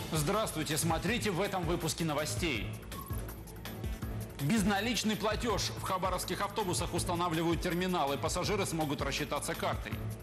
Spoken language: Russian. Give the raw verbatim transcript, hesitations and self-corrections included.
Здравствуйте, смотрите в этом выпуске новостей. Безналичный платеж. В хабаровских автобусах устанавливают терминалы, пассажиры смогут рассчитаться картой.